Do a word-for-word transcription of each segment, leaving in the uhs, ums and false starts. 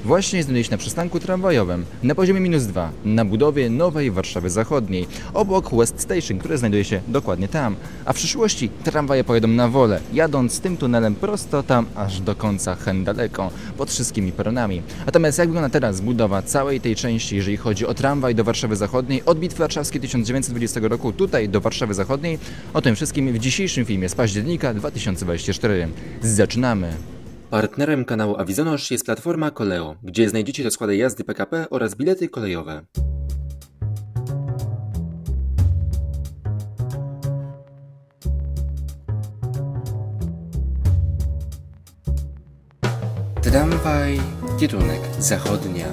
właśnie znajduje się na przystanku tramwajowym na poziomie minus dwa na budowie nowej Warszawy Zachodniej, obok West Station, które znajduje się dokładnie tam. A w przyszłości tramwaje pojadą na Wolę, jadąc tym tunelem prosto tam aż do końca hen daleko, pod wszystkimi peronami. Natomiast jak wygląda teraz budowa całej tej części, jeżeli chodzi o tramwaj do Warszawy Zachodniej, od Bitwy Warszawskiej tysiąc dziewięćset dwudziestego roku tutaj do Warszawy Zachodniej, o tym wszystkim w dzisiejszym filmie z października dwa tysiące dwudziestego czwartego. Zaczynamy! Partnerem kanału Avizonosz jest platforma Koleo, gdzie znajdziecie rozkłady jazdy P K P oraz bilety kolejowe. Tramwaj, kierunek zachodnia.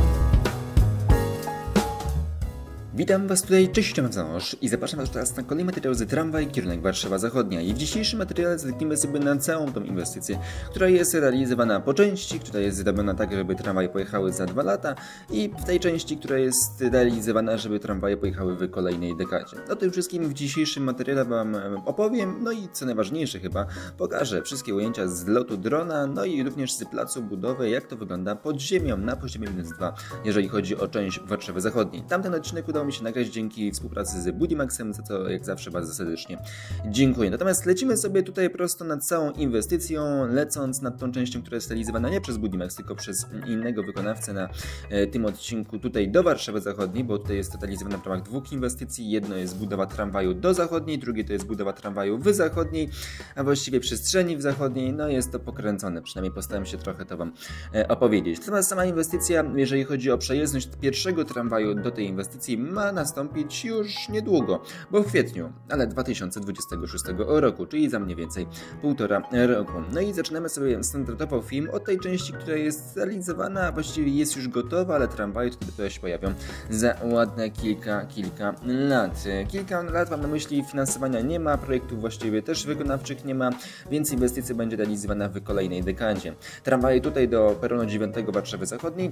Witam Was tutaj, cześć, Avizonosz i zapraszam Was teraz na kolejny materiał z Tramwaj, kierunek Warszawa Zachodnia. I w dzisiejszym materiale zerkniemy sobie na całą tą inwestycję, która jest realizowana po części, która jest zrobiona tak, żeby tramwaje pojechały za dwa lata i w tej części, która jest realizowana, żeby tramwaje pojechały w kolejnej dekadzie. O tym wszystkim w dzisiejszym materiale Wam opowiem, no i co najważniejsze chyba, pokażę wszystkie ujęcia z lotu drona, no i również z placu budowy, jak to wygląda pod ziemią na poziomie minus dwa, jeżeli chodzi o część Warszawy Zachodniej. Tamten odcinek udało mi się nagrać dzięki współpracy z Budimaxem, za co jak zawsze bardzo serdecznie dziękuję. Natomiast lecimy sobie tutaj prosto nad całą inwestycją, lecąc nad tą częścią, która jest realizowana nie przez Budimax, tylko przez innego wykonawcę na e, tym odcinku tutaj do Warszawy Zachodniej, bo tutaj jest to realizowane w ramach dwóch inwestycji. Jedno jest budowa tramwaju do zachodniej, drugie to jest budowa tramwaju w zachodniej, a właściwie przestrzeni w zachodniej. No jest to pokręcone, przynajmniej postaram się trochę to Wam e, opowiedzieć. Natomiast sama inwestycja, jeżeli chodzi o przejezdność pierwszego tramwaju do tej inwestycji, ma nastąpić już niedługo, bo w kwietniu, ale dwa tysiące dwudziestego szóstego roku, czyli za mniej więcej półtora roku. No i zaczynamy sobie standardowo film od tej części, która jest realizowana, właściwie jest już gotowa, ale tramwaje tutaj dopiero się pojawią za ładne kilka, kilka lat. Kilka lat mam na myśli, finansowania nie ma, projektów właściwie też wykonawczych nie ma, więc inwestycja będzie realizowana w kolejnej dekadzie. Tramwaje tutaj do peronu dziewiątego Warszawy Zachodniej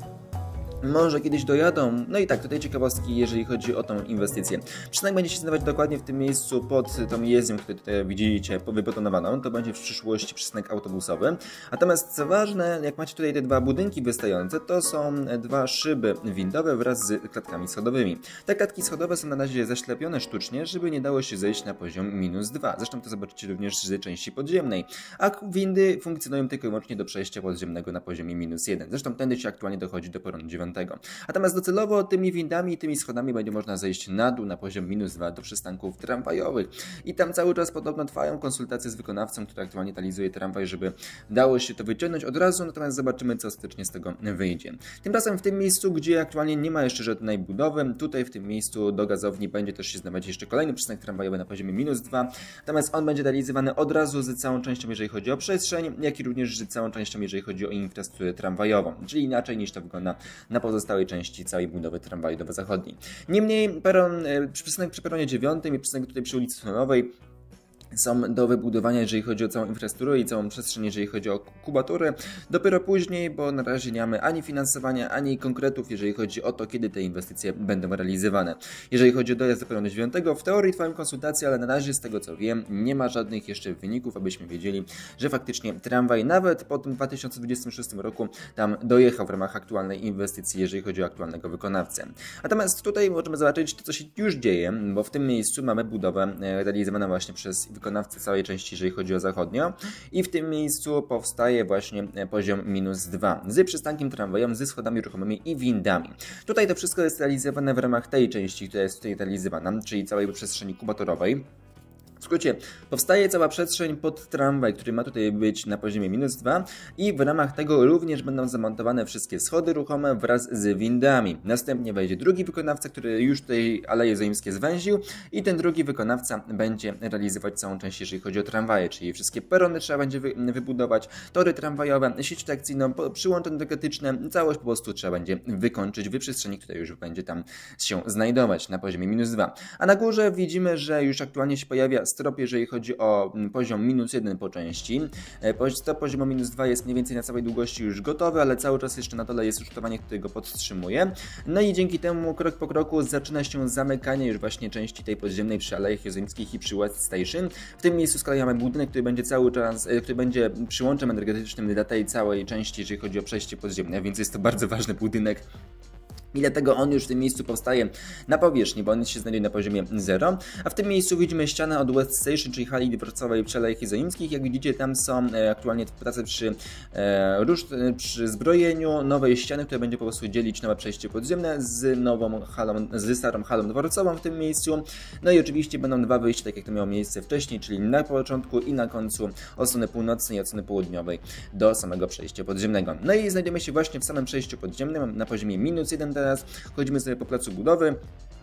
może kiedyś dojadą. No i tak, tutaj ciekawostki, jeżeli chodzi o tą inwestycję. Przystanek będzie się znajdować dokładnie w tym miejscu pod tą jezdnią, którą tutaj widzicie, wybetonowaną. To będzie w przyszłości przystanek autobusowy. Natomiast co ważne, jak macie tutaj te dwa budynki wystające, to są dwa szyby windowe wraz z klatkami schodowymi. Te klatki schodowe są na razie zaślepione sztucznie, żeby nie dało się zejść na poziom minus dwa. Zresztą to zobaczycie również z części podziemnej. A windy funkcjonują tylko i wyłącznie do przejścia podziemnego na poziomie minus jeden. Zresztą tędy się aktualnie dochodzi do peronu dziewiątego. Natomiast docelowo tymi windami i tymi schodami będzie można zejść na dół na poziom minus dwa do przystanków tramwajowych. I tam cały czas podobno trwają konsultacje z wykonawcą, który aktualnie realizuje tramwaj, żeby dało się to wyciągnąć od razu, natomiast zobaczymy, co ostatecznie z tego wyjdzie. Tymczasem w tym miejscu, gdzie aktualnie nie ma jeszcze żadnej budowy, tutaj w tym miejscu do gazowni będzie też się znajdować jeszcze kolejny przystanek tramwajowy na poziomie minus dwa, natomiast on będzie realizowany od razu z całą częścią, jeżeli chodzi o przestrzeń, jak i również z całą częścią, jeżeli chodzi o infrastrukturę tramwajową, czyli inaczej niż to wygląda na pozostałej części całej budowy tramwaju do zachodniej. Niemniej peron, przystanek przy peronie dziewiątym i przystanek tutaj przy ulicy Tunelowej są do wybudowania, jeżeli chodzi o całą infrastrukturę i całą przestrzeń, jeżeli chodzi o kubatury. Dopiero później, bo na razie nie mamy ani finansowania, ani konkretów, jeżeli chodzi o to, kiedy te inwestycje będą realizowane. Jeżeli chodzi o dojazd do peronu dziewiątego, w teorii trwają konsultacje, ale na razie z tego co wiem, nie ma żadnych jeszcze wyników, abyśmy wiedzieli, że faktycznie tramwaj nawet po tym dwa tysiące dwudziestym szóstym roku tam dojechał w ramach aktualnej inwestycji, jeżeli chodzi o aktualnego wykonawcę. Natomiast tutaj możemy zobaczyć to, co się już dzieje, bo w tym miejscu mamy budowę realizowaną właśnie przez wykonawcy całej części, jeżeli chodzi o zachodnio, i w tym miejscu powstaje właśnie poziom minus dwa z przystankiem tramwajem, ze schodami ruchomymi i windami. Tutaj to wszystko jest realizowane w ramach tej części, która jest tutaj realizowana, czyli całej przestrzeni kubatorowej. W skrócie, powstaje cała przestrzeń pod tramwaj, który ma tutaj być na poziomie minus dwa i w ramach tego również będą zamontowane wszystkie schody ruchome wraz z windami. Następnie wejdzie drugi wykonawca, który już tutaj Aleje Zoimskie zwęził i ten drugi wykonawca będzie realizować całą część, jeżeli chodzi o tramwaje, czyli wszystkie perony trzeba będzie wy wybudować, tory tramwajowe, sieć trakcyjną, przyłącze energetyczne, całość po prostu trzeba będzie wykończyć w przestrzeni, która już będzie tam się znajdować na poziomie minus dwa. A na górze widzimy, że już aktualnie się pojawia strop, jeżeli chodzi o poziom minus jeden po części. Strop poziomu minus dwa jest mniej więcej na całej długości już gotowy, ale cały czas jeszcze na dole jest rusztowanie, które go podtrzymuje. No i dzięki temu krok po kroku zaczyna się zamykanie już właśnie części tej podziemnej przy Alejach Jerozolimskich i przy West Station. W tym miejscu z kolei mamy budynek, który będzie cały czas, który będzie przyłączem energetycznym dla tej całej części, jeżeli chodzi o przejście podziemne, więc jest to bardzo ważny budynek. I dlatego on już w tym miejscu powstaje na powierzchni, bo on się znajduje na poziomie zero. A w tym miejscu widzimy ścianę od West Station, czyli hali dworcowej przy Alejach Jerozolimskich. Jak widzicie, tam są e, aktualnie prace przy, e, rusz, przy zbrojeniu nowej ściany, która będzie po prostu dzielić nowe przejście podziemne z nową halą, z starą halą dworcową w tym miejscu. No i oczywiście będą dwa wyjścia, tak jak to miało miejsce wcześniej, czyli na początku i na końcu od strony północnej i od strony południowej do samego przejścia podziemnego. No i znajdziemy się właśnie w samym przejściu podziemnym na poziomie minus jeden. Teraz chodzimy sobie po placu budowy.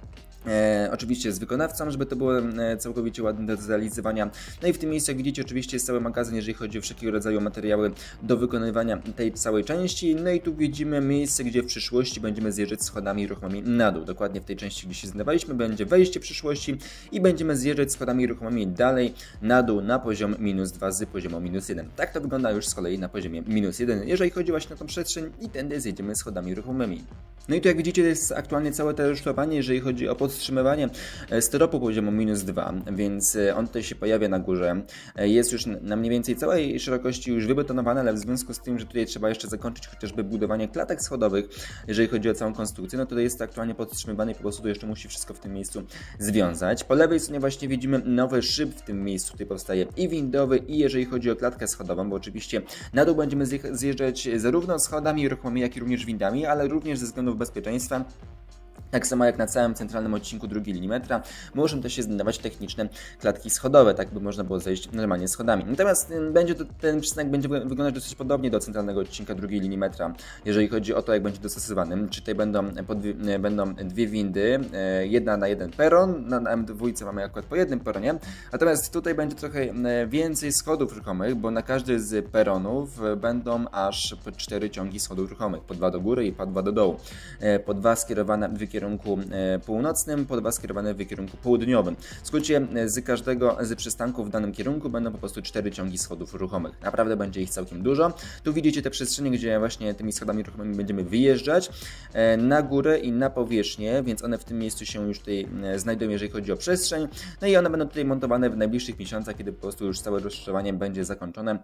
E, oczywiście z wykonawcą, żeby to było e, całkowicie ładne do zrealizowania. No i w tym miejscu, jak widzicie, oczywiście jest cały magazyn, jeżeli chodzi o wszelkiego rodzaju materiały do wykonywania tej całej części. No i tu widzimy miejsce, gdzie w przyszłości będziemy zjeżdżać schodami ruchomymi na dół. Dokładnie w tej części, gdzie się znajdowaliśmy, będzie wejście przyszłości i będziemy zjeżdżać schodami ruchomymi dalej na dół na poziom minus dwa z poziomu minus jeden. Tak to wygląda już z kolei na poziomie minus jeden, jeżeli chodzi właśnie o tą przestrzeń i tędy zjedziemy schodami ruchomymi. No i tu jak widzicie, to jest aktualnie całe to rusztowanie, jeżeli chodzi o podtrzymywanie styropu poziomu minus dwa, więc on tutaj się pojawia na górze. Jest już na mniej więcej całej szerokości już wybetonowane, ale w związku z tym, że tutaj trzeba jeszcze zakończyć chociażby budowanie klatek schodowych, jeżeli chodzi o całą konstrukcję, no to jest to aktualnie podtrzymywane i po prostu to jeszcze musi wszystko w tym miejscu związać. Po lewej stronie właśnie widzimy nowy szyb w tym miejscu, który powstaje i windowy, i jeżeli chodzi o klatkę schodową, bo oczywiście na dół będziemy zjeżdżać zarówno schodami ruchomymi, jak i również windami, ale również ze względów bezpieczeństwa. Tak samo jak na całym centralnym odcinku drugiej linii metra, muszą też się znajdować techniczne klatki schodowe, tak by można było zejść normalnie schodami. Natomiast będzie to, ten przystanek będzie wyglądać dosyć podobnie do centralnego odcinka drugiej linii metra, jeżeli chodzi o to, jak będzie dostosowany. Czy tutaj będą, podwie, będą dwie windy, jedna na jeden peron, na M dwa mamy akurat po jednym peronie, natomiast tutaj będzie trochę więcej schodów ruchomych, bo na każdy z peronów będą aż po cztery ciągi schodów ruchomych, po dwa do góry i po dwa do dołu, po dwa skierowane w kierunku północnym, po dwa skierowane w kierunku południowym. W skrócie, z każdego z przystanków w danym kierunku będą po prostu cztery ciągi schodów ruchomych. Naprawdę będzie ich całkiem dużo. Tu widzicie te przestrzenie, gdzie właśnie tymi schodami ruchomymi będziemy wyjeżdżać na górę i na powierzchnię, więc one w tym miejscu się już tutaj znajdują, jeżeli chodzi o przestrzeń. No i one będą tutaj montowane w najbliższych miesiącach, kiedy po prostu już całe rozszerzenie będzie zakończone.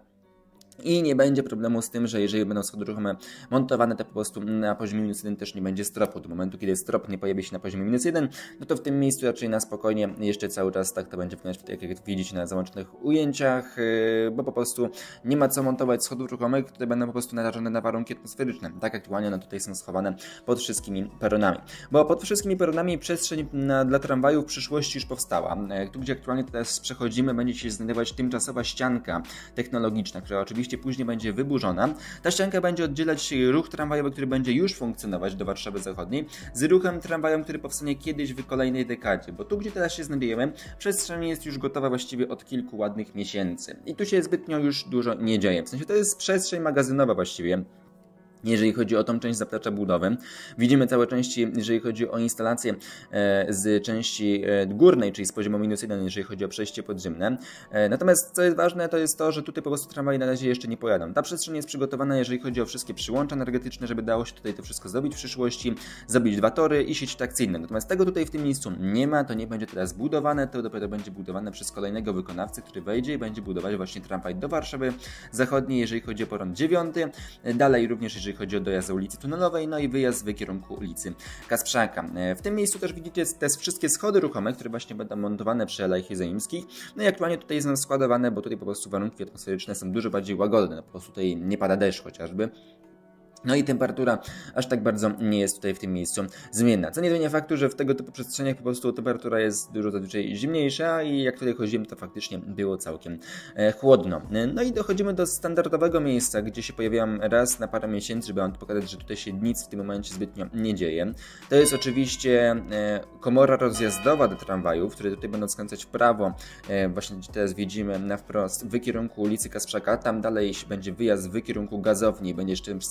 I nie będzie problemu z tym, że jeżeli będą schody ruchome montowane, to po prostu na poziomie minus jeden też nie będzie stropu. Do momentu, kiedy strop nie pojawi się na poziomie minus jeden, no to w tym miejscu raczej na spokojnie jeszcze cały czas tak to będzie wyglądać, jak, jak widzicie na załączonych ujęciach, bo po prostu nie ma co montować schodów ruchomych, które będą po prostu narażone na warunki atmosferyczne. Tak aktualnie one tutaj są schowane pod wszystkimi peronami. Bo pod wszystkimi peronami przestrzeń na, dla tramwaju w przyszłości już powstała. Tu, gdzie aktualnie teraz przechodzimy, będzie się znajdować tymczasowa ścianka technologiczna, która oczywiście później będzie wyburzona. Ta ścianka będzie oddzielać ruch tramwajowy, który będzie już funkcjonować do Warszawy Zachodniej, z ruchem tramwajowym, który powstanie kiedyś w kolejnej dekadzie. Bo tu, gdzie teraz się znajdujemy, przestrzeń jest już gotowa właściwie od kilku ładnych miesięcy. I tu się zbytnio już dużo nie dzieje. W sensie to jest przestrzeń magazynowa właściwie. Jeżeli chodzi o tą część zaplecza budowy, widzimy całe części, jeżeli chodzi o instalację e, z części e, górnej, czyli z poziomu minus jeden, jeżeli chodzi o przejście podziemne. E, natomiast co jest ważne, to jest to, że tutaj po prostu tramwaje na razie jeszcze nie pojadą. Ta przestrzeń jest przygotowana, jeżeli chodzi o wszystkie przyłącza energetyczne, żeby dało się tutaj to wszystko zrobić w przyszłości, zrobić dwa tory i sieć trakcyjną. Natomiast tego tutaj w tym miejscu nie ma, to nie będzie teraz budowane, to dopiero będzie budowane przez kolejnego wykonawcę, który wejdzie i będzie budować właśnie tramwaj do Warszawy Zachodniej, jeżeli chodzi o peron dziewiąty. Dalej również, jeżeli chodzi o dojazd do ulicy Tunelowej, no i wyjazd w kierunku ulicy Kasprzaka. W tym miejscu też widzicie te wszystkie schody ruchome, które właśnie będą montowane przy Alejach Jerozolimskich. No i aktualnie tutaj są składowane, bo tutaj po prostu warunki atmosferyczne są dużo bardziej łagodne, po prostu tutaj nie pada deszcz chociażby. No i temperatura aż tak bardzo nie jest tutaj w tym miejscu zmienna. Co nie zmienia faktu, że w tego typu przestrzeniach po prostu temperatura jest dużo zazwyczaj zimniejsza i jak tutaj chodziłem, to faktycznie było całkiem e, chłodno. No i dochodzimy do standardowego miejsca, gdzie się pojawiam raz na parę miesięcy, żeby wam pokazać, że tutaj się nic w tym momencie zbytnio nie dzieje. To jest oczywiście e, komora rozjazdowa do tramwajów, które tutaj będą skręcać w prawo. E, właśnie teraz widzimy na wprost w kierunku ulicy Kasprzaka. Tam dalej będzie wyjazd w kierunku gazowni. Będzie jeszcze ten przystanek, który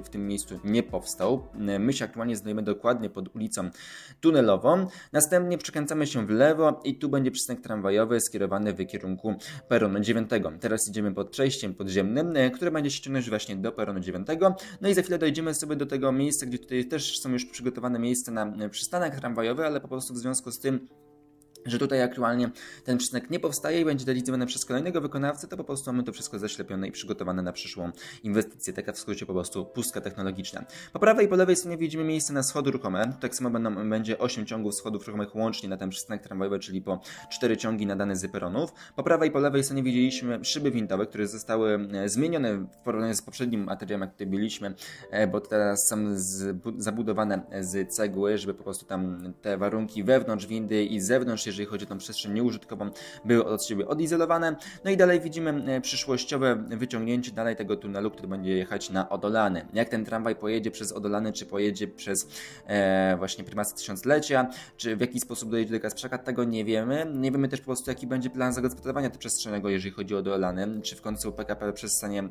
w tym miejscu nie powstał. My się aktualnie znajdujemy dokładnie pod ulicą tunelową. Następnie przekręcamy się w lewo i tu będzie przystanek tramwajowy skierowany w kierunku peronu dziewiątego. Teraz idziemy pod przejściem podziemnym, które będzie się ciągnąć właśnie do peronu dziewiątego. No i za chwilę dojdziemy sobie do tego miejsca, gdzie tutaj też są już przygotowane miejsca na przystanek tramwajowy, ale po prostu w związku z tym, że tutaj aktualnie ten przystanek nie powstaje i będzie realizowany przez kolejnego wykonawcę, to po prostu mamy to wszystko zaślepione i przygotowane na przyszłą inwestycję. Taka w skrócie po prostu pustka technologiczna. Po prawej i po lewej stronie widzimy miejsce na schody ruchome. Tak samo będą, będzie osiem ciągów schodów ruchomych łącznie na ten przystanek tramwajowy, czyli po cztery ciągi nadane z peronów. Po prawej i po lewej stronie widzieliśmy szyby windowe, które zostały zmienione w porównaniu z poprzednim materiałem, jak tutaj byliśmy, bo teraz są zabudowane z cegły, żeby po prostu tam te warunki wewnątrz windy i zewnątrz, jeżeli chodzi o tą przestrzeń nieużytkową, były od siebie odizolowane. No i dalej widzimy przyszłościowe wyciągnięcie dalej tego tunelu, który będzie jechać na Odolany. Jak ten tramwaj pojedzie przez Odolany, czy pojedzie przez e, właśnie Prymasy Tysiąclecia, czy w jaki sposób dojedzie do Kasprzaka, tego nie wiemy. Nie wiemy też po prostu, jaki będzie plan zagospodarowania przestrzennego, jeżeli chodzi o Odolany, czy w końcu P K P przestanie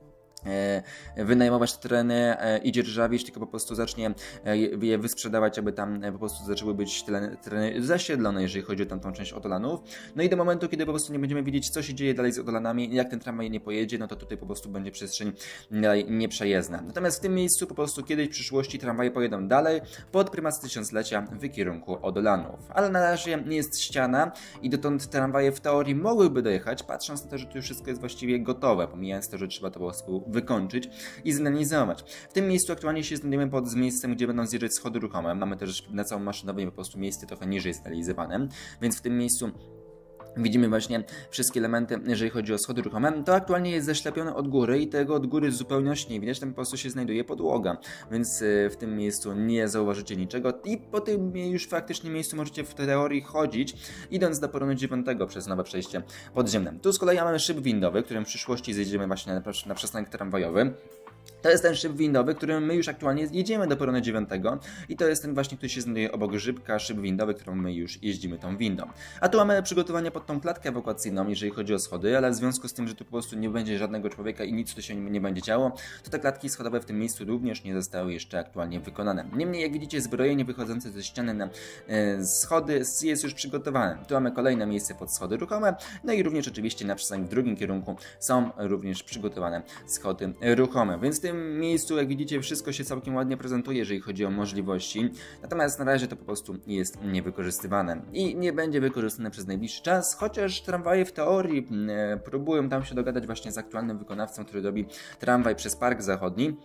wynajmować te tereny i dzierżawić, tylko po prostu zacznie je wysprzedawać, aby tam po prostu zaczęły być tereny zasiedlone, jeżeli chodzi o tamtą część Odolanów. No i do momentu, kiedy po prostu nie będziemy wiedzieć, co się dzieje dalej z Odolanami, jak ten tramwaj nie pojedzie, no to tutaj po prostu będzie przestrzeń dalej nieprzejezdna. Natomiast w tym miejscu po prostu kiedyś w przyszłości tramwaje pojedą dalej pod Prymasy Tysiąclecia w kierunku Odolanów. Ale na razie nie jest ściana i dotąd tramwaje w teorii mogłyby dojechać, patrząc na to, że tu już wszystko jest właściwie gotowe, pomijając to, że trzeba to po prostu wykończyć i zrealizować. W tym miejscu aktualnie się znajdujemy pod miejscem, gdzie będą zjeżdżać schody ruchome. Mamy też na całą maszynownię po prostu miejsce trochę niżej zrealizowane, więc w tym miejscu widzimy właśnie wszystkie elementy, jeżeli chodzi o schody ruchome. To aktualnie jest zaślepione od góry i tego od góry zupełności nie widać, tam po prostu się znajduje podłoga, więc w tym miejscu nie zauważycie niczego i po tym już faktycznie miejscu możecie w teorii chodzić, idąc do peronu dziewiątego przez nowe przejście podziemne. Tu z kolei mamy szyb windowy, którym w przyszłości zjedziemy właśnie na, na przystanek tramwajowy. To jest ten szyb windowy, którym my już aktualnie jedziemy do peronu dziewiątego i to jest ten właśnie, który się znajduje obok Grzybka, szyb windowy, którą my już jeździmy tą windą. A tu mamy przygotowanie pod tą klatkę ewakuacyjną, jeżeli chodzi o schody, ale w związku z tym, że tu po prostu nie będzie żadnego człowieka i nic tu się nie będzie działo, to te klatki schodowe w tym miejscu również nie zostały jeszcze aktualnie wykonane. Niemniej, jak widzicie, zbrojenie wychodzące ze ściany na e, schody jest już przygotowane. Tu mamy kolejne miejsce pod schody ruchome, no i również oczywiście na przystanek w drugim kierunku są również przygotowane schody ruchome, więc w tym miejscu, jak widzicie, wszystko się całkiem ładnie prezentuje, jeżeli chodzi o możliwości, natomiast na razie to po prostu jest niewykorzystywane i nie będzie wykorzystane przez najbliższy czas, chociaż tramwaje w teorii e, próbują tam się dogadać właśnie z aktualnym wykonawcą, który robi tramwaj przez Park Zachodni,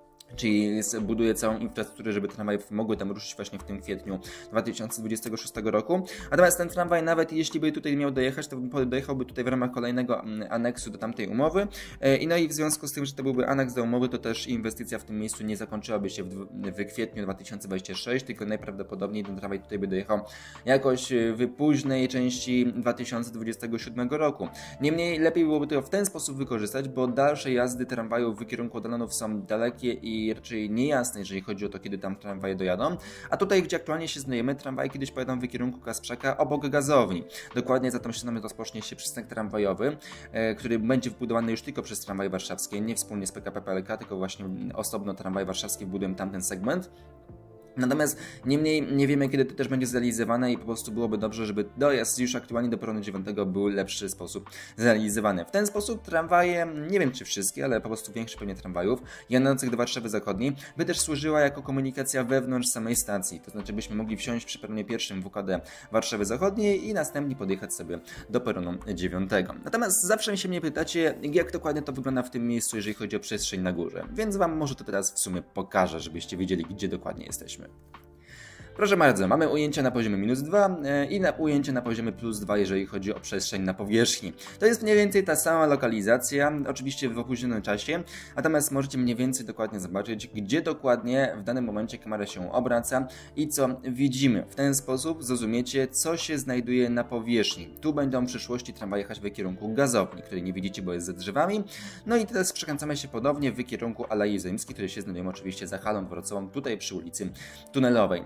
czyli buduje całą infrastrukturę, żeby tramwaje mogły tam ruszyć właśnie w tym kwietniu dwa tysiące dwudziestego szóstego roku. Natomiast ten tramwaj, nawet jeśli by tutaj miał dojechać, to dojechałby tutaj w ramach kolejnego aneksu do tamtej umowy. I no i w związku z tym, że to byłby aneks do umowy, to też inwestycja w tym miejscu nie zakończyłaby się w, w kwietniu dwa tysiące dwudziestego szóstego, tylko najprawdopodobniej ten tramwaj tutaj by dojechał jakoś w późnej części dwa tysiące dwudziestego siódmego roku. Niemniej lepiej byłoby to w ten sposób wykorzystać, bo dalsze jazdy tramwajów w kierunku Odolanów są dalekie i i raczej niejasne, jeżeli chodzi o to, kiedy tam tramwaje dojadą. A tutaj, gdzie aktualnie się znajdujemy, tramwaje kiedyś pojadą w kierunku Kasprzaka obok gazowni. Dokładnie za tą ścianą rozpocznie się przystanek tramwajowy, e, który będzie wbudowany już tylko przez tramwaje warszawskie, nie wspólnie z P K P P L K, tylko właśnie osobno tramwaje warszawskie wbudują tamten segment. Natomiast niemniej nie wiemy, kiedy to też będzie zrealizowane i po prostu byłoby dobrze, żeby dojazd już aktualnie do peronu dziewiątego był w lepszy sposób zrealizowany. W ten sposób tramwaje, nie wiem czy wszystkie, ale po prostu większość pewnie tramwajów jadących do Warszawy Zachodniej by też służyła jako komunikacja wewnątrz samej stacji. To znaczy byśmy mogli wsiąść przy peronie pierwszym W K D Warszawy Zachodniej i następnie podjechać sobie do peronu dziewiątego. Natomiast zawsze się mnie pytacie, jak dokładnie to wygląda w tym miejscu, jeżeli chodzi o przestrzeń na górze. Więc Wam może to teraz w sumie pokażę, żebyście wiedzieli, gdzie dokładnie jesteśmy. Proszę bardzo, mamy ujęcie na poziomie minus dwa i na ujęcie na poziomie plus dwa, jeżeli chodzi o przestrzeń na powierzchni. To jest mniej więcej ta sama lokalizacja, oczywiście w opóźnionym czasie, natomiast możecie mniej więcej dokładnie zobaczyć, gdzie dokładnie w danym momencie kamera się obraca i co widzimy. W ten sposób zrozumiecie, co się znajduje na powierzchni. Tu będą w przyszłości tramwaje jechać w kierunku gazowni, której nie widzicie, bo jest za drzewami. No i teraz przekręcamy się ponownie w kierunku Alei Rzymskiej, które się znajdują oczywiście za halą dworcową, tutaj przy ulicy Tunelowej. Natomiast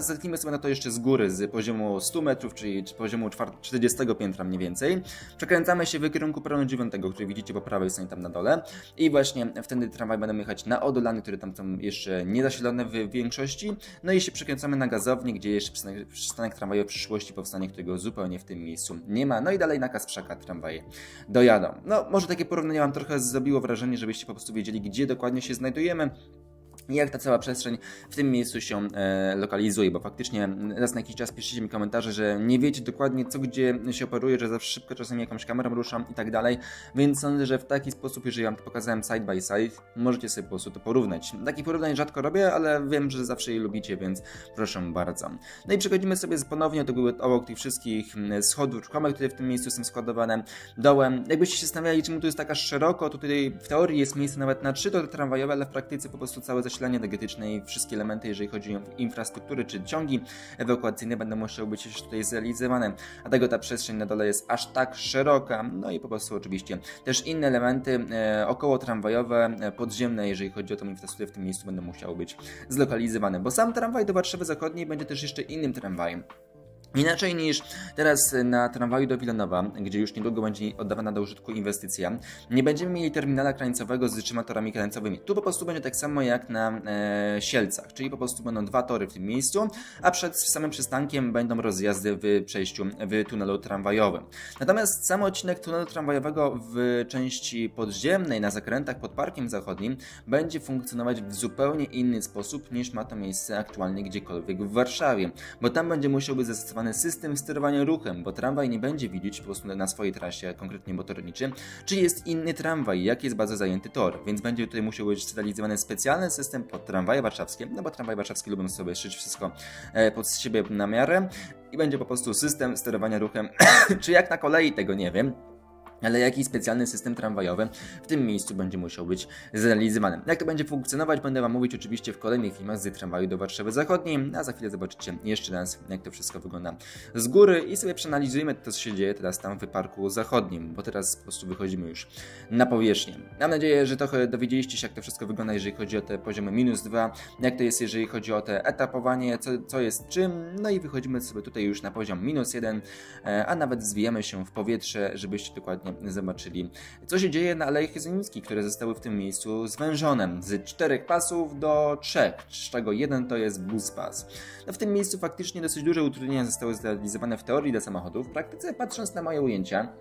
zetknijmy sobie na to jeszcze z góry, z poziomu stu metrów, czyli poziomu czterdziestego piętra mniej więcej. Przekręcamy się w kierunku peronu dziewiątego, który widzicie po prawej stronie tam na dole. I właśnie wtedy tramwaj będą jechać na Odolany, które tam są jeszcze niezasilone w większości. No i się przekręcamy na Gazownię, gdzie jeszcze przystanek, przystanek tramwajowy w przyszłości powstanie, którego zupełnie w tym miejscu nie ma. No i dalej na Kasprzaka tramwaje dojadą. No może takie porównanie wam trochę zrobiło wrażenie, żebyście po prostu wiedzieli, gdzie dokładnie się znajdujemy i jak ta cała przestrzeń w tym miejscu się e, lokalizuje, bo faktycznie raz na jakiś czas piszecie mi komentarze, że nie wiecie dokładnie co gdzie się operuje, że za szybko czasami jakąś kamerą ruszam i tak dalej, więc sądzę, że w taki sposób, jeżeli wam to pokazałem side by side, możecie sobie po prostu to porównać. Takich porównań rzadko robię, ale wiem, że zawsze je lubicie, więc proszę bardzo. No i przechodzimy sobie ponownie do góry obok tych wszystkich schodów ruchomych, które w tym miejscu są składowane dołem. Jakbyście się zastanawiali, czemu tu jest taka szeroko, to tutaj w teorii jest miejsce nawet na trzy tory tramwajowe, ale w praktyce po prostu całe zasilanie energetyczne i wszystkie elementy, jeżeli chodzi o infrastrukturę czy ciągi ewakuacyjne, będą musiały być już tutaj zrealizowane. Dlatego ta przestrzeń na dole jest aż tak szeroka. No i po prostu oczywiście też inne elementy e, około tramwajowe, e, podziemne, jeżeli chodzi o tą infrastrukturę w tym miejscu, będą musiały być zlokalizowane. Bo sam tramwaj do Warszawy Zachodniej będzie też jeszcze innym tramwajem. Inaczej niż teraz na tramwaju do Wilanowa, gdzie już niedługo będzie oddawana do użytku inwestycja, nie będziemy mieli terminala krańcowego z trzema torami krańcowymi. Tu po prostu będzie tak samo jak na e, Sielcach, czyli po prostu będą dwa tory w tym miejscu, a przed samym przystankiem będą rozjazdy w przejściu w tunelu tramwajowym. Natomiast sam odcinek tunelu tramwajowego w części podziemnej na zakrętach pod Parkiem Zachodnim będzie funkcjonować w zupełnie inny sposób niż ma to miejsce aktualnie gdziekolwiek w Warszawie, bo tam będzie musiał być zastosowany system sterowania ruchem, bo tramwaj nie będzie widzieć po prostu na swojej trasie, konkretnie motorniczy, czy jest inny tramwaj, jak jest bardzo zajęty tor, więc będzie tutaj musiał być zrealizowany specjalny system pod tramwaje warszawskie, no bo tramwaje warszawskie lubią sobie szyć wszystko pod siebie na miarę i będzie po prostu system sterowania ruchem, czy jak na kolei, tego nie wiem. Ale jakiś specjalny system tramwajowy w tym miejscu będzie musiał być zrealizowany. Jak to będzie funkcjonować, będę wam mówić oczywiście w kolejnych filmach z tramwaju do Warszawy Zachodniej, a za chwilę zobaczycie jeszcze raz, jak to wszystko wygląda z góry i sobie przeanalizujemy to, co się dzieje teraz tam w Parku Zachodnim, bo teraz po prostu wychodzimy już na powierzchnię. Mam nadzieję, że trochę dowiedzieliście się, jak to wszystko wygląda, jeżeli chodzi o te poziomy minus dwa, jak to jest, jeżeli chodzi o te etapowanie, co, co jest czym, no i wychodzimy sobie tutaj już na poziom minus jeden, a nawet zwijamy się w powietrze, żebyście dokładnie zobaczyli, co się dzieje na Alejach Jeronimskich, które zostały w tym miejscu zwężone z czterech pasów do trzech, z czego jeden to jest bus pas. No w tym miejscu faktycznie dosyć duże utrudnienia zostały zrealizowane w teorii dla samochodów. W praktyce, patrząc na moje ujęcia,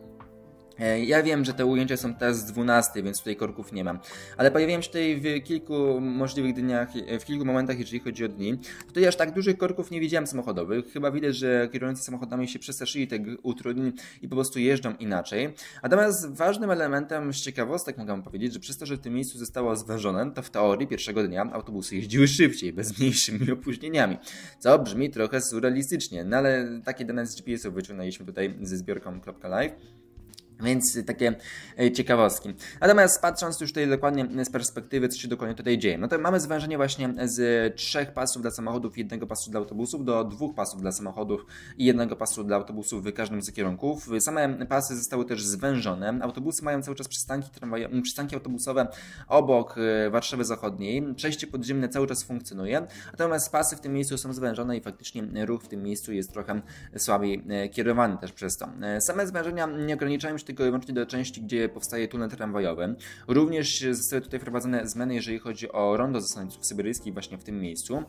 ja wiem, że te ujęcia są teraz z dwunastej, więc tutaj korków nie mam, ale pojawiłem się tutaj w kilku możliwych dniach, w kilku momentach, jeżeli chodzi o dni. Tutaj aż tak dużych korków nie widziałem samochodowych. Chyba widać, że kierujący samochodami się przestraszyli tych utrudnień i po prostu jeżdżą inaczej. Natomiast ważnym elementem z ciekawostek mogę wam powiedzieć, że przez to, że w tym miejscu zostało zwężone, to w teorii pierwszego dnia autobusy jeździły szybciej, bez mniejszymi opóźnieniami. Co brzmi trochę surrealistycznie, no ale takie dane z G P S-ów wyciągnęliśmy tutaj ze zbiorką kropka live. Więc takie ciekawostki. Natomiast patrząc już tutaj dokładnie z perspektywy, co się dokładnie tutaj dzieje, no to mamy zwężenie właśnie z trzech pasów dla samochodów i jednego pasu dla autobusów do dwóch pasów dla samochodów i jednego pasu dla autobusów w każdym z kierunków. Same pasy zostały też zwężone. Autobusy mają cały czas przystanki, tramwaje, przystanki autobusowe obok Warszawy Zachodniej. Przejście podziemne cały czas funkcjonuje. Natomiast pasy w tym miejscu są zwężone i faktycznie ruch w tym miejscu jest trochę słabiej kierowany też przez to. Same zwężenia nie ograniczają się tylko i wyłącznie do części, gdzie powstaje tunel tramwajowy. Również zostały tutaj wprowadzone zmiany, jeżeli chodzi o rondo zasadniczych syberyjskich właśnie w tym miejscu.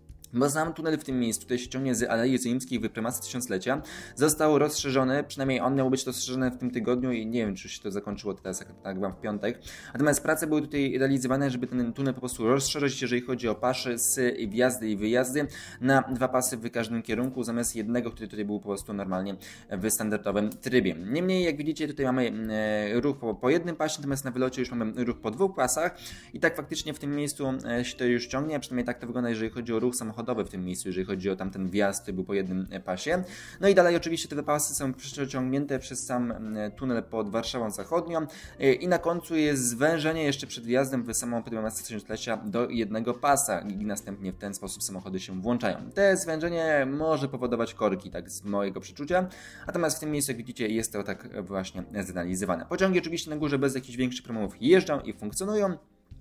Bo sam tunel w tym miejscu, tutaj się ciągnie z Alei Jeronimskich w prymasy tysiąclecia, został rozszerzony, przynajmniej on miał być rozszerzony w tym tygodniu i nie wiem, czy się to zakończyło teraz, jak tak wam w piątek. Natomiast prace były tutaj realizowane, żeby ten tunel po prostu rozszerzyć, jeżeli chodzi o pasze, wjazdy i wyjazdy na dwa pasy w każdym kierunku, zamiast jednego, który tutaj był po prostu normalnie w standardowym trybie. Niemniej, jak widzicie, tutaj mamy ruch po, po jednym pasie, natomiast na wylocie już mamy ruch po dwóch pasach i tak faktycznie w tym miejscu się to już ciągnie, przynajmniej tak to wygląda, jeżeli chodzi o ruch samochodowy w tym miejscu, jeżeli chodzi o tamten wjazd, który był po jednym pasie. No i dalej oczywiście te pasy są przeciągnięte przez sam tunel pod Warszawą Zachodnią i na końcu jest zwężenie jeszcze przed wjazdem w samą prymasę tysiąclecia do jednego pasa i następnie w ten sposób samochody się włączają. Te zwężenie może powodować korki, tak z mojego przeczucia, natomiast w tym miejscu, jak widzicie, jest to tak właśnie zrealizowane. Pociągi oczywiście na górze bez jakichś większych problemów jeżdżą i funkcjonują.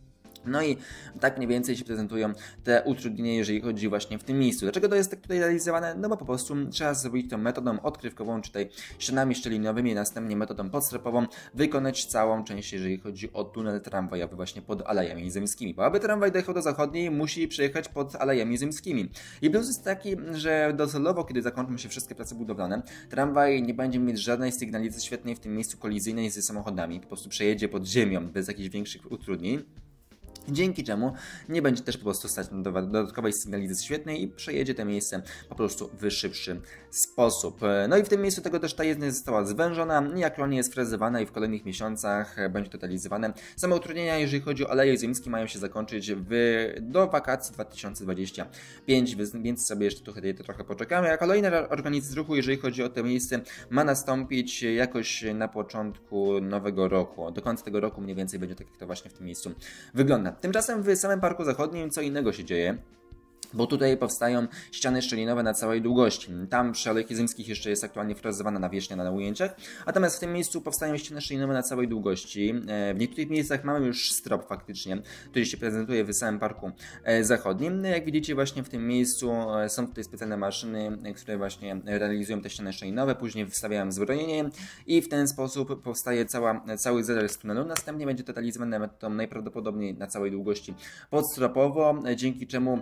No i tak mniej więcej się prezentują te utrudnienia, jeżeli chodzi właśnie w tym miejscu. Dlaczego to jest tak tutaj realizowane? No bo po prostu trzeba zrobić to metodą odkrywkową, czy tutaj ścianami szczelinowymi, następnie metodą podstropową wykonać całą część, jeżeli chodzi o tunel tramwajowy właśnie pod Alejami Zemskimi. Bo aby tramwaj dojechał do zachodniej, musi przejechać pod Alejami Zemskimi. I plus jest taki, że docelowo, kiedy zakończą się wszystkie prace budowlane, tramwaj nie będzie mieć żadnej sygnalizacji świetnej w tym miejscu kolizyjnej ze samochodami. Po prostu przejedzie pod ziemią bez jakichś większych utrudnień. Dzięki czemu nie będzie też po prostu stać na dodatkowej sygnalizacji świetnej i przejedzie to miejsce po prostu w szybszy sposób. No i w tym miejscu tego też ta jezdnia została zwężona i aktualnie jest frezowana i w kolejnych miesiącach będzie to realizowane. Same utrudnienia, jeżeli chodzi o Aleje Zemskie, mają się zakończyć w, do wakacji dwa tysiące dwudziestego piątego, więc sobie jeszcze tutaj to trochę poczekamy. A kolejna organizacja ruchu, jeżeli chodzi o to miejsce, ma nastąpić jakoś na początku nowego roku. Do końca tego roku mniej więcej będzie tak, jak to właśnie w tym miejscu wygląda. Tymczasem w samym Parku Zachodnim co innego się dzieje. Bo tutaj powstają ściany szczelinowe na całej długości. Tam przy Alejach Zemskich jeszcze jest aktualnie frezowana nawierzchnia na ujęciach, natomiast w tym miejscu powstają ściany szczelinowe na całej długości. W niektórych miejscach mamy już strop faktycznie, który się prezentuje w samym Parku Zachodnim. Jak widzicie właśnie w tym miejscu są tutaj specjalne maszyny, które właśnie realizują te ściany szczelinowe, później wstawiają zbrojenie i w ten sposób powstaje cała, cały zarys tunelu. Następnie będzie to realizowane metodą najprawdopodobniej na całej długości podstropowo, dzięki czemu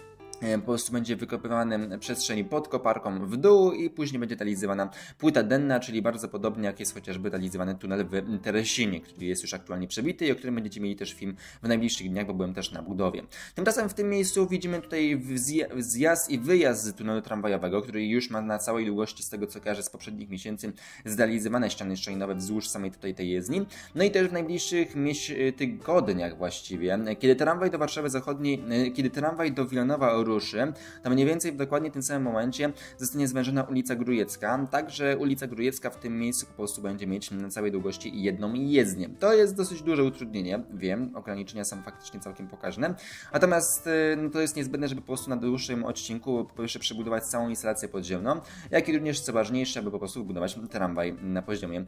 po prostu będzie wykopywane przestrzeni pod koparką w dół i później będzie realizowana płyta denna, czyli bardzo podobnie jak jest chociażby realizowany tunel w Teresinie, który jest już aktualnie przebity i o którym będziecie mieli też film w najbliższych dniach, bo byłem też na budowie. Tymczasem w tym miejscu widzimy tutaj zjazd i wyjazd z tunelu tramwajowego, który już ma na całej długości, z tego co kojarzę z poprzednich miesięcy, zrealizowane ściany szczelinowe wzdłuż samej tutaj tej jezdni. No i też w najbliższych tygodniach właściwie, kiedy tramwaj do Warszawy Zachodniej, kiedy tramwaj do Wilanowa ruszy, to mniej więcej w dokładnie tym samym momencie zostanie zwężona ulica Grujecka, także ulica Grujecka w tym miejscu po prostu będzie mieć na całej długości jedną jezdnię. To jest dosyć duże utrudnienie, wiem, ograniczenia są faktycznie całkiem pokaźne, natomiast no, to jest niezbędne, żeby po prostu na dłuższym odcinku po pierwsze przebudować całą instalację podziemną, jak i również co ważniejsze, aby po prostu wybudować tramwaj na poziomie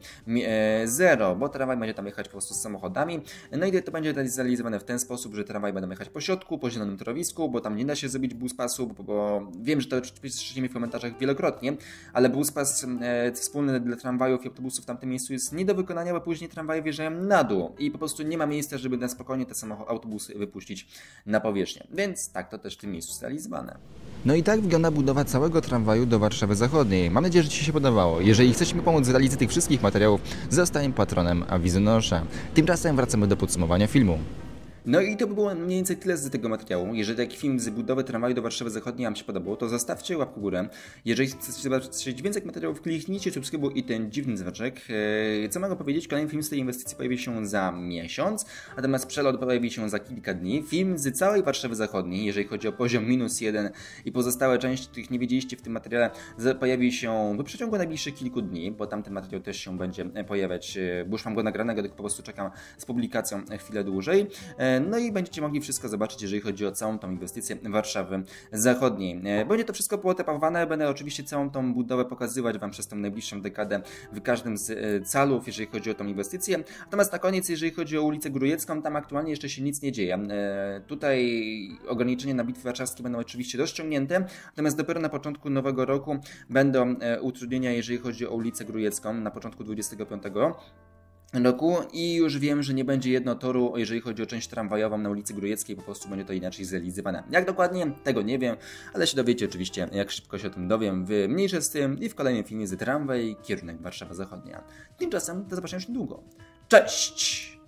zero, bo tramwaj będzie tam jechać po prostu z samochodami, no i to będzie realizowane w ten sposób, że tramwaj będą jechać po środku, po zielonym torowisku, bo tam nie da się zrobić buspasu, bo, bo wiem, że to piszecie mi w komentarzach wielokrotnie, ale buspas e, wspólny dla tramwajów i autobusów w tamtym miejscu jest nie do wykonania, bo później tramwaje wjeżdżają na dół i po prostu nie ma miejsca, żeby na spokojnie te samochody, autobusy wypuścić na powierzchnię. Więc tak to też w tym miejscu zrealizowane. No i tak wygląda budowa całego tramwaju do Warszawy Zachodniej. Mam nadzieję, że Ci się podobało. Jeżeli chcesz mi pomóc w realizacji tych wszystkich materiałów, zostań patronem Awizonosza. Tymczasem wracamy do podsumowania filmu. No i to by było mniej więcej tyle z tego materiału. Jeżeli taki film z budowy tramwaju do Warszawy Zachodniej Wam się podobał, to zostawcie łapkę w górę. Jeżeli chcecie zobaczyć więcej materiałów, kliknijcie subskrybuj i ten dziwny dzwoneczek. Co mogę powiedzieć? Kolejny film z tej inwestycji pojawi się za miesiąc, natomiast przelot pojawi się za kilka dni. Film z całej Warszawy Zachodniej, jeżeli chodzi o poziom minus jeden i pozostałe części, których nie widzieliście w tym materiale, pojawi się w przeciągu najbliższych kilku dni, bo tamten materiał też się będzie pojawiać, bo już mam go nagranego, tylko po prostu czekam z publikacją chwilę dłużej. No i będziecie mogli wszystko zobaczyć, jeżeli chodzi o całą tą inwestycję Warszawy Zachodniej. Będzie to wszystko poetapowane, będę oczywiście całą tą budowę pokazywać Wam przez tę najbliższą dekadę w każdym z calów, jeżeli chodzi o tą inwestycję. Natomiast na koniec, jeżeli chodzi o ulicę Grujecką, tam aktualnie jeszcze się nic nie dzieje. Tutaj ograniczenia na bitwy warszawskie będą oczywiście rozciągnięte, natomiast dopiero na początku nowego roku będą utrudnienia, jeżeli chodzi o ulicę Grujecką, na początku dwudziestego piątego roku i już wiem, że nie będzie jednotoru, jeżeli chodzi o część tramwajową na ulicy Grujeckiej, po prostu będzie to inaczej zrealizowane. Jak dokładnie? Tego nie wiem, ale się dowiecie oczywiście, jak szybko się o tym dowiem, w mniejsze z tym i w kolejnym filmie z tramwaj, kierunek Warszawa Zachodnia. Tymczasem do zobaczenia już niedługo. Cześć!